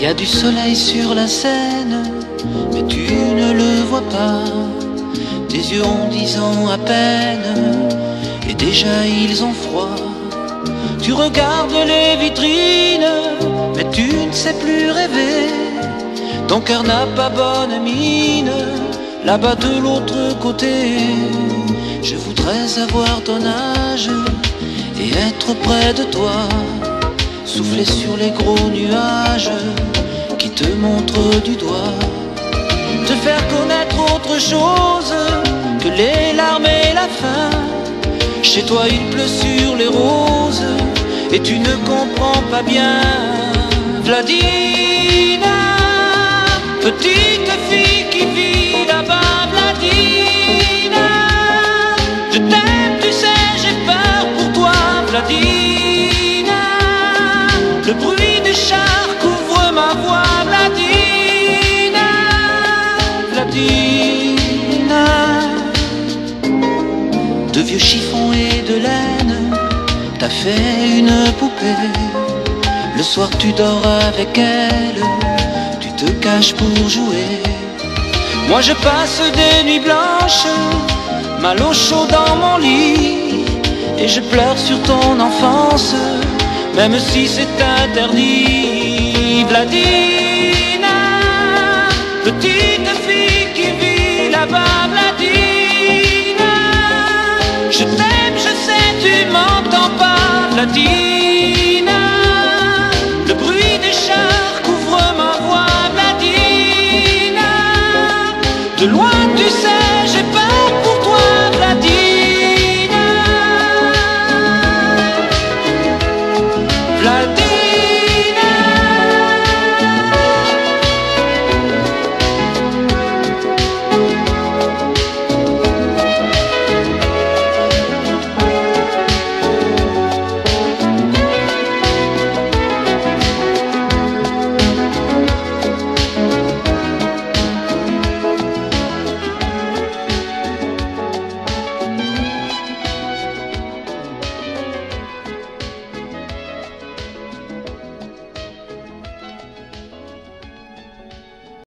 y a du soleil sur la Seine, mais tu ne le vois pas. Tes yeux ont 10 ans à peine, et déjà ils ont froid. Tu regardes les vitrines, mais tu ne sais plus rêver. Ton cœur n'a pas bonne mine, là-bas de l'autre côté. Je voudrais avoir ton âge et être près de toi, souffler sur les gros nuages qui te montrent du doigt, te faire connaître autre chose que les larmes et la faim. Chez toi il pleut sur les roses et tu ne comprends pas bien. Vladina, petite fille qui vit là-bas, Vladina, je t'aime, tu sais, j'ai peur pour toi, Vladina. Le bruit des chars couvre ma voix, Vladina, Vladina. De vieux chiffons et de laine, t'as fait une poupée. Le soir tu dors avec elle, tu te caches pour jouer. Moi je passe des nuits blanches, mal au chaud dans mon lit, et je pleure sur ton enfance, même si c'est interdit. Vladina, petite fille qui vit là-bas, Vladina, je t'aime, je sais, tu m'entends pas, Vladina. Le bruit des chars couvre ma voix, Vladina. De loin, tu sais, j'ai